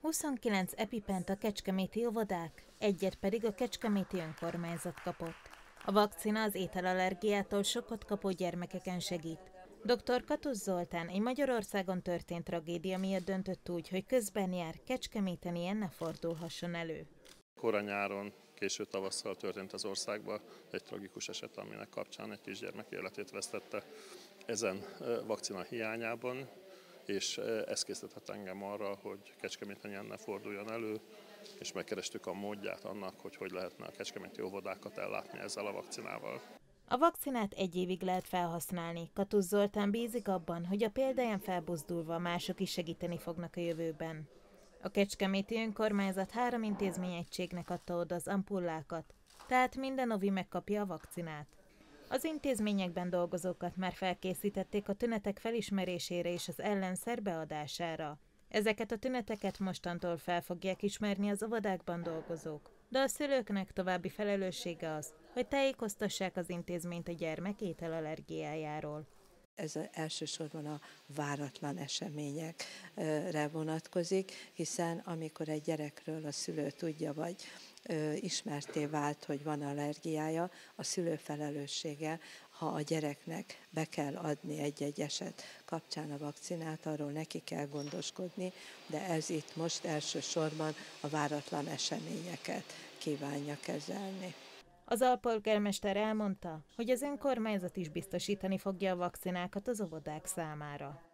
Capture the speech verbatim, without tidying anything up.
huszonkilenc epipent a kecskeméti óvodák, egyet pedig a kecskeméti önkormányzat kapott. A vakcina az ételallergiától sokkot kapó gyermekeken segít. doktor Katusz Zoltán egy Magyarországon történt tragédia miatt döntött úgy, hogy közben jár, Kecskeméten ilyen ne fordulhasson elő. Korai nyáron, késő tavasszal történt az országban egy tragikus eset, aminek kapcsán egy kisgyermek életét vesztette ezen vakcina hiányában, és ez készített engem arra, hogy Kecskeméten ilyen ne forduljon elő, és megkerestük a módját annak, hogy hogy lehetne a kecskeméti óvodákat ellátni ezzel a vakcinával. A vakcinát egy évig lehet felhasználni. Katusz Zoltán bízik abban, hogy a példáján felbuzdulva mások is segíteni fognak a jövőben. A kecskeméti önkormányzat három intézményegységnek adta oda az ampullákat, tehát minden ovi megkapja a vakcinát. Az intézményekben dolgozókat már felkészítették a tünetek felismerésére és az ellenszer beadására. Ezeket a tüneteket mostantól fel fogják ismerni az óvodákban dolgozók, de a szülőknek további felelőssége az, hogy tájékoztassák az intézményt a gyermek ételallergiájáról. Ez elsősorban a váratlan eseményekre vonatkozik, hiszen amikor egy gyerekről a szülő tudja, vagy ö, ismerté vált, hogy van allergiája, a szülő felelőssége, ha a gyereknek be kell adni egy-egy eset kapcsán a vakcinát, arról neki kell gondoskodni, de ez itt most elsősorban a váratlan eseményeket kívánja kezelni. Az alpolgármester elmondta, hogy az önkormányzat is biztosítani fogja a vakcinákat az óvodák számára.